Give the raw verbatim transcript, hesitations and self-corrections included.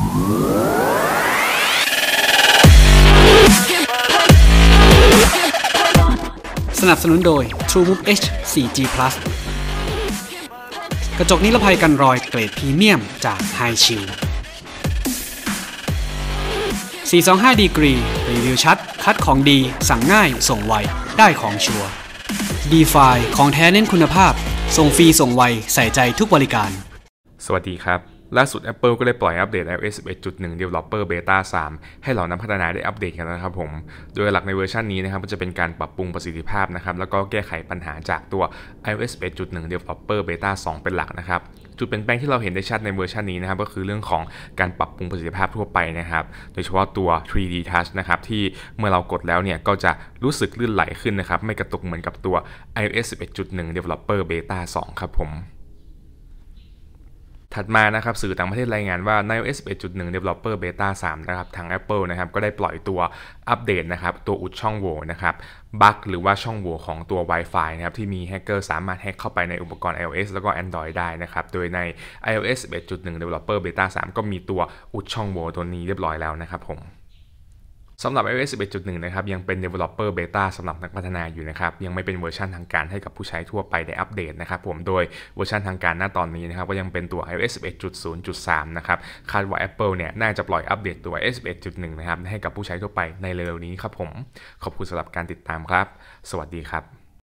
สนับสนุนโดย TrueMove H โฟร์ จี Plus กระจกนิรภัยกันรอยเกรดพรีเมียมจาก High Shield สี่สองห้า Degree รีวิวชัดคัดของดีสั่งง่ายส่งไวได้ของชัวร์ DeFi ของแท้เน้นคุณภาพส่งฟรีส่งไวใส่ใจทุกบริการสวัสดีครับล่าสุด Apple ก็ได้ปล่อยอัปเดต iOS สิบเอ็ดจุดหนึ่ง Developer Beta สาม ให้เหล่านักพัฒนาได้อัปเดตกันนะครับผมโดยหลักในเวอร์ชันนี้นะครับจะเป็นการปรับปรุงประสิทธิภาพนะครับแล้วก็แก้ไขปัญหาจากตัว iOS สิบเอ็ดจุดหนึ่ง Developer Beta สอง เป็นหลักนะครับจุดเปลี่ยนแปลงที่เราเห็นได้ชัดในเวอร์ชันนี้นะครับก็คือเรื่องของการปรับปรุงประสิทธิภาพทั่วไปนะครับโดยเฉพาะตัว ทรี ดี Touch นะครับที่เมื่อเรากดแล้วเนี่ยก็จะรู้สึกลื่นไหลขึ้นนะครับไม่กระตุกเหมือนกับตัว iOS สิบเอ็ดจุดหนึ่ง Developer Beta สอง ครับผมถัดมานะครับสื่อต่างประเทศรายงานว่าใน iOS สิบเอ็ดจุดหนึ่ง Developer Beta สาม นะครับทาง Apple นะครับก็ได้ปล่อยตัวอัปเดตนะครับตัวอุดช่องโหว่นะครับบั๊กหรือว่าช่องโหว่ของตัว Wi-Fi นะครับที่มีแฮกเกอร์สามารถแฮกเข้าไปในอุปกรณ์ iOS แล้วก็ Android ได้นะครับโดยใน iOS สิบเอ็ดจุดหนึ่ง Developer Beta สาม ก็มีตัวอุดช่องโหว่ตัวนี้เรียบร้อยแล้วนะครับผมสำหรับ iOS สิบเอ็ดจุดหนึ่ง นะครับยังเป็น Developer Beta สำหรับนักพัฒนาอยู่นะครับยังไม่เป็นเวอร์ชันทางการให้กับผู้ใช้ทั่วไปได้อัปเดตนะครับผมโดยเวอร์ชันทางการณตอนนี้นะครับก็ยังเป็นตัว iOS สิบเอ็ดจุดศูนย์จุดสาม นะครับคาดว่า Apple เนี่ยน่าจะปล่อยอัปเดตตัว iOS สิบเอ็ดจุดหนึ่ง นะครับให้กับผู้ใช้ทั่วไปในเร็วๆนี้ครับผมขอบคุณสำหรับการติดตามครับสวัสดีครับ